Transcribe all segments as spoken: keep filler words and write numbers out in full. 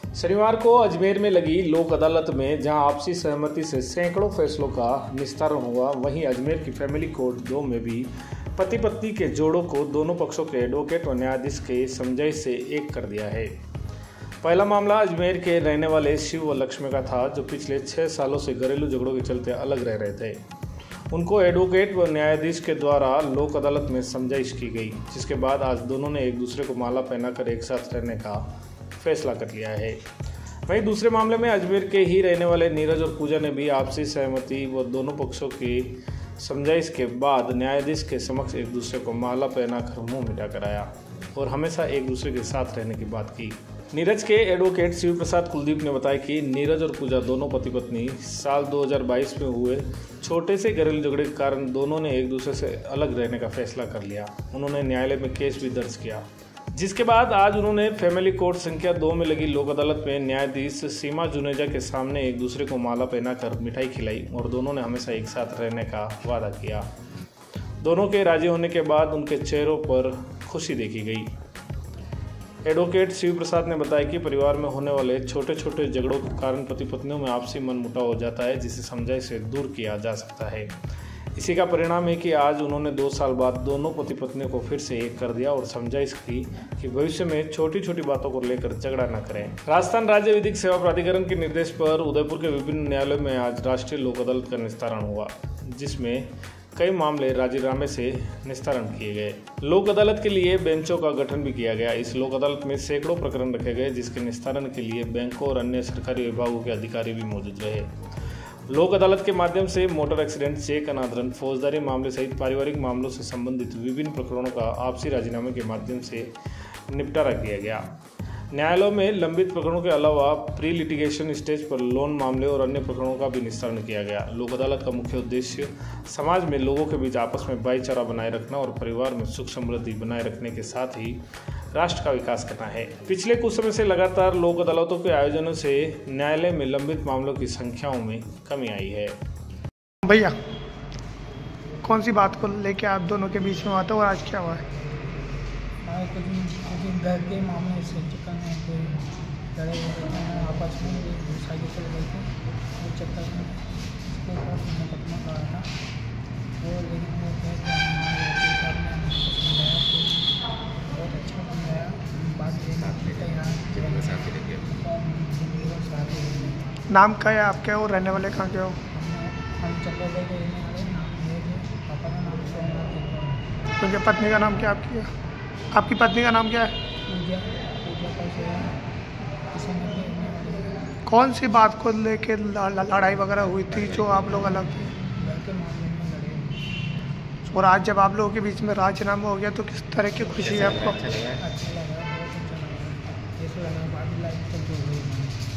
शनिवार को अजमेर में लगी लोक अदालत में जहां आपसी सहमति से सैकड़ों फैसलों का निस्तारण हुआ, वहीं अजमेर की फैमिली कोर्ट दो में भी पति पत्नी के जोड़ों को दोनों पक्षों के एडवोकेट व न्यायाधीश के समझाइश से एक कर दिया है। पहला मामला अजमेर के रहने वाले शिव व लक्ष्मी का था, जो पिछले छः सालों से घरेलू झगड़ों के चलते अलग रह रहे थे। उनको एडवोकेट व न्यायाधीश के द्वारा लोक अदालत में समझाइश की गई, जिसके बाद आज दोनों ने एक दूसरे को माला पहनाकर एक साथ रहने का फैसला कर लिया है। वहीं दूसरे मामले में अजमेर के ही रहने वाले नीरज और पूजा ने भी आपसी सहमति व दोनों पक्षों की समझाइश के बाद न्यायाधीश के समक्ष एक दूसरे को माला पहनाकर मुंह मिटा कराया और हमेशा एक दूसरे के साथ रहने की बात की। नीरज के एडवोकेट शिव प्रसाद कुलदीप ने बताया कि नीरज और पूजा दोनों पति पत्नी साल दो हज़ार बाईस में हुए छोटे से घरेलू झगड़े के कारण दोनों ने एक दूसरे से अलग रहने का फैसला कर लिया। उन्होंने न्यायालय में केस भी दर्ज किया, जिसके बाद आज उन्होंने फैमिली कोर्ट संख्या दो में लगी लोक अदालत में न्यायाधीश सीमा जुनेजा के सामने एक दूसरे को माला पहनाकर मिठाई खिलाई और दोनों ने हमेशा एक साथ रहने का वादा किया। दोनों के राजी होने के बाद उनके चेहरों पर खुशी देखी गई। एडवोकेट शिव प्रसाद ने बताया कि परिवार में होने वाले छोटे छोटे झगड़ों के कारण पति पत्नियों में आपसी मनमुटाव हो जाता है, जिसे समझाइश से दूर किया जा सकता है। इसी का परिणाम है कि आज उन्होंने दो साल बाद दोनों पति पत्नियों को फिर से एक कर दिया और समझाइश की कि भविष्य में छोटी छोटी बातों को लेकर झगड़ा न करें। राजस्थान राज्य विधिक सेवा प्राधिकरण के निर्देश पर उदयपुर के विभिन्न न्यायालयों में आज राष्ट्रीय लोक अदालत का निस्तारण हुआ, जिसमें कई मामले राजीनामे से निस्तारण किए गए। लोक अदालत के लिए बेंचों का गठन भी किया गया। इस लोक अदालत में सैकड़ों प्रकरण रखे गए, जिसके निस्तारण के लिए बैंकों और अन्य सरकारी विभागों के अधिकारी भी मौजूद रहे। लोक अदालत के माध्यम से मोटर एक्सीडेंट, चेक अनादरण, फौजदारी मामले सहित पारिवारिक मामलों से संबंधित विभिन्न प्रकरणों का आपसी राजीनामे के माध्यम से निपटारा किया गया। न्यायालयों में लंबित प्रकरणों के अलावा प्री लिटिगेशन स्टेज पर लोन मामले और अन्य प्रकरणों का भी निस्तारण किया गया। लोक अदालत का मुख्य उद्देश्य समाज में लोगों के बीच आपस में भाईचारा बनाए रखना और परिवार में सुख समृद्धि बनाए रखने के साथ ही राष्ट्र का विकास करना है। पिछले कुछ समय से लगातार लोक अदालतों के आयोजनों से न्यायालय में लंबित मामलों की संख्याओं में कमी आई है। भैया, कौन सी बात को लेके आप दोनों के बीच में हुआ था और आज क्या हुआ है? कुछ दिन घर के मामले से चक्कर में कोई लड़े हुए आपस में एक दूसरे के चल गए थे, उस चक्कर में इसके ऊपर मुकदमा करा था और लेकिन वो समझाया बहुत अच्छा समझाया। बात नाम क्या है आपके और रहने वाले कहाँ के हो? हम चक्कर के रहने वाले, नाम मेरे पापा का नाम सोमनाथ। उनकी पत्नी का नाम क्या आपकी है? आपकी पत्नी का नाम क्या है? पूजा। पूजा का कौन सी बात को लेके लड़ाई वगैरह हुई थी जो आप लोग अलग थे? के मामले में लड़े। और आज जब आप लोगों के बीच में राजीनामा हो गया तो किस तरह की खुशी है आपको? अच्छा लगा, बहुत अच्छा लगा, ऐसा लगा बाकी लाइफ तक जो हुई।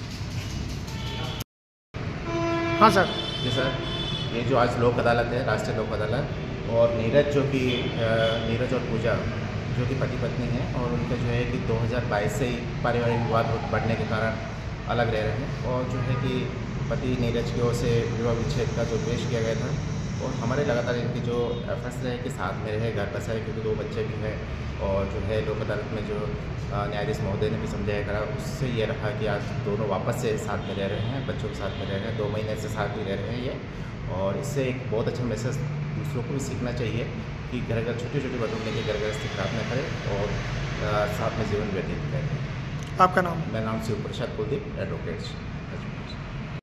हाँ सर। जी सर, ये जो आज लोक अदालत है, राष्ट्रीय लोक अदालत, और नीरज जो कि नीरज और पूजा जो कि पति पत्नी हैं और उनका जो है कि दो हज़ार बाईस से ही पारिवारिक विवाद बढ़ने के कारण अलग रह रहे हैं और जो है कि पति नीरज की ओर से विवाह विच्छेद का जो पेश किया गया था और हमारे लगातार इनकी जो एफर्ट्स रहे कि साथ में रहे, घर बसाए, क्योंकि दो बच्चे भी हैं और जो है लोक अदालत में जो न्यायाधीश महोदय ने भी समझाया करा, उससे ये रहा कि आज दोनों वापस से साथ में रह रहे हैं, बच्चों के साथ में रह रहे हैं, दो महीने से साथ में रह रहे हैं ये। और इससे एक बहुत अच्छा मैसेज दूसरों को भी सीखना चाहिए कि घर घर छोटी छोटी बातों को लेकर घर घर खराब न करें और साथ में जीवन व्यतीत करें। आपका नाम? मेरा नाम शिव प्रसाद कुलदीप, एडवोकेट।